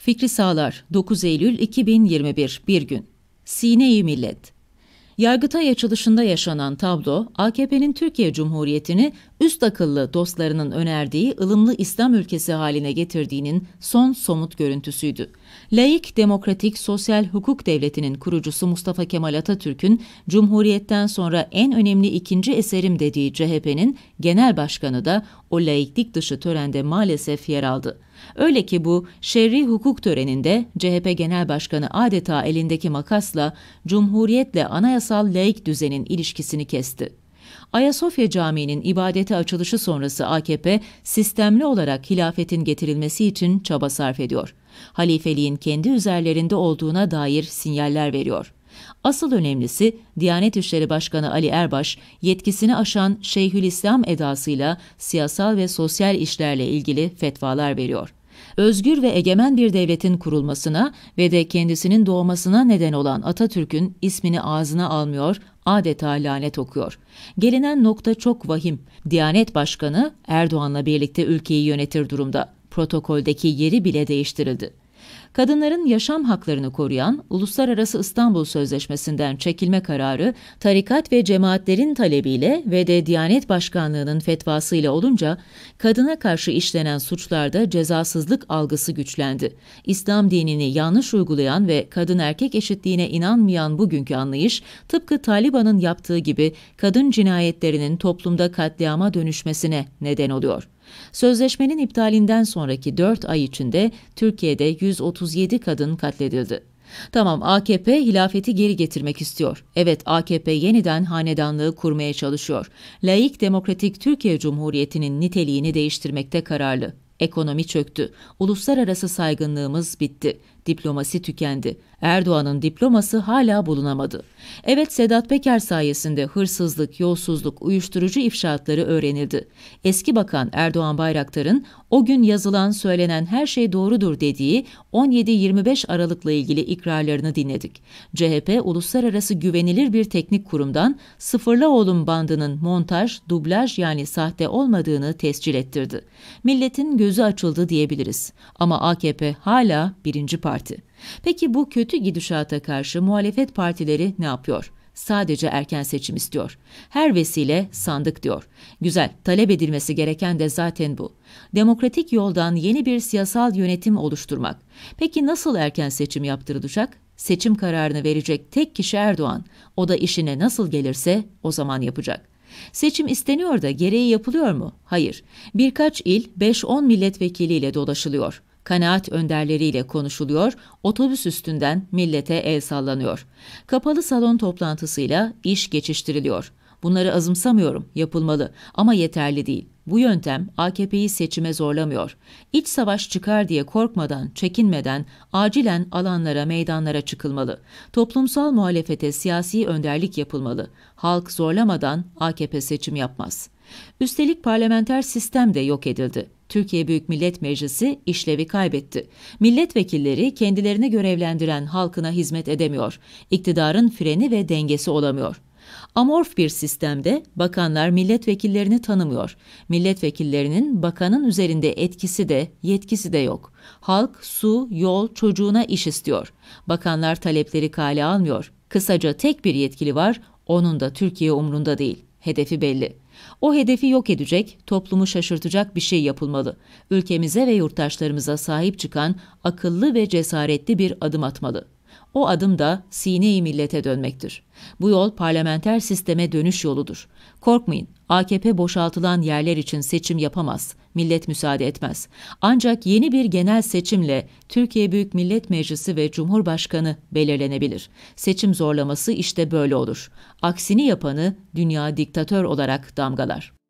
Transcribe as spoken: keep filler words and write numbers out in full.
Fikri Sağlar, dokuz Eylül iki bin yirmi bir, bir gün. Sine-i Millet. Yargıtay açılışında yaşanan tablo, A K P'nin Türkiye Cumhuriyeti'ni üst akıllı dostlarının önerdiği ılımlı İslam ülkesi haline getirdiğinin son somut görüntüsüydü. Laik, demokratik, sosyal hukuk devletinin kurucusu Mustafa Kemal Atatürk'ün Cumhuriyet'ten sonra en önemli ikinci eserim dediği C H P'nin genel başkanı da o laiklik dışı törende maalesef yer aldı. Öyle ki bu şer'i hukuk töreninde C H P Genel Başkanı adeta elindeki makasla Cumhuriyet'le anayasal laik düzenin ilişkisini kesti. Ayasofya Camii'nin ibadete açılışı sonrası A K P sistemli olarak hilafetin getirilmesi için çaba sarf ediyor. Halifeliğin kendi üzerlerinde olduğuna dair sinyaller veriyor. Asıl önemlisi Diyanet İşleri Başkanı Ali Erbaş, yetkisini aşan Şeyhülislam edasıyla siyasal ve sosyal işlerle ilgili fetvalar veriyor. Özgür ve egemen bir devletin kurulmasına ve de kendisinin doğmasına neden olan Atatürk'ün ismini ağzına almıyor, adeta lanet okuyor. Gelinen nokta çok vahim. Diyanet Başkanı Erdoğan'la birlikte ülkeyi yönetir durumda. Protokoldeki yeri bile değiştirildi. Kadınların yaşam haklarını koruyan Uluslararası İstanbul Sözleşmesi'nden çekilme kararı, tarikat ve cemaatlerin talebiyle ve de Diyanet Başkanlığı'nın fetvasıyla olunca, kadına karşı işlenen suçlarda cezasızlık algısı güçlendi. İslam dinini yanlış uygulayan ve kadın-erkek eşitliğine inanmayan bugünkü anlayış, tıpkı Taliban'ın yaptığı gibi kadın cinayetlerinin toplumda katliama dönüşmesine neden oluyor. Sözleşmenin iptalinden sonraki dört ay içinde Türkiye'de yüz otuz yedi kadın katledildi. Tamam, A K P hilafeti geri getirmek istiyor. Evet, A K P yeniden hanedanlığı kurmaya çalışıyor. Laik demokratik Türkiye Cumhuriyeti'nin niteliğini değiştirmekte kararlı. Ekonomi çöktü. Uluslararası saygınlığımız bitti. Diplomasi tükendi. Erdoğan'ın diploması hala bulunamadı. Evet, Sedat Peker sayesinde hırsızlık, yolsuzluk, uyuşturucu ifşaatları öğrenildi. Eski Bakan Erdoğan Bayraktar'ın o gün yazılan, söylenen her şey doğrudur dediği on yedi yirmi beş Aralık'la ilgili ikrarlarını dinledik. C H P, uluslararası güvenilir bir teknik kurumdan Sıfırla Oğlum bandının montaj, dublaj yani sahte olmadığını tescil ettirdi. Milletin gözü açıldı diyebiliriz. Ama A K P hala birinci parti. Peki bu kötü gidişata karşı muhalefet partileri ne yapıyor? Sadece erken seçim istiyor. Her vesile sandık diyor. Güzel, talep edilmesi gereken de zaten bu. Demokratik yoldan yeni bir siyasal yönetim oluşturmak. Peki nasıl erken seçim yaptırılacak? Seçim kararını verecek tek kişi Erdoğan. O da işine nasıl gelirse o zaman yapacak. Seçim isteniyor da gereği yapılıyor mu? Hayır. Birkaç il beş on milletvekiliyle dolaşılıyor. Kanaat önderleriyle konuşuluyor, otobüs üstünden millete el sallanıyor. Kapalı salon toplantısıyla iş geçiştiriliyor. Bunları azımsamıyorum, yapılmalı ama yeterli değil. Bu yöntem A K P'yi seçime zorlamıyor. İç savaş çıkar diye korkmadan, çekinmeden acilen alanlara, meydanlara çıkılmalı. Toplumsal muhalefete siyasi önderlik yapılmalı. Halk zorlamadan A K P seçim yapmaz. Üstelik parlamenter sistem de yok edildi. Türkiye Büyük Millet Meclisi işlevi kaybetti. Milletvekilleri kendilerini görevlendiren halkına hizmet edemiyor. İktidarın freni ve dengesi olamıyor. Amorf bir sistemde bakanlar milletvekillerini tanımıyor. Milletvekillerinin bakanın üzerinde etkisi de yetkisi de yok. Halk su, yol, çocuğuna iş istiyor. Bakanlar talepleri kale almıyor. Kısaca tek bir yetkili var, onun da Türkiye umrunda değil. Hedefi belli. O hedefi yok edecek, toplumu şaşırtacak bir şey yapılmalı. Ülkemize ve yurttaşlarımıza sahip çıkan akıllı ve cesaretli bir adım atmalı. O adım da sine-i millete dönmektir. Bu yol parlamenter sisteme dönüş yoludur. Korkmayın, A K P boşaltılan yerler için seçim yapamaz, millet müsaade etmez. Ancak yeni bir genel seçimle Türkiye Büyük Millet Meclisi ve Cumhurbaşkanı belirlenebilir. Seçim zorlaması işte böyle olur. Aksini yapanı dünya diktatör olarak damgalar.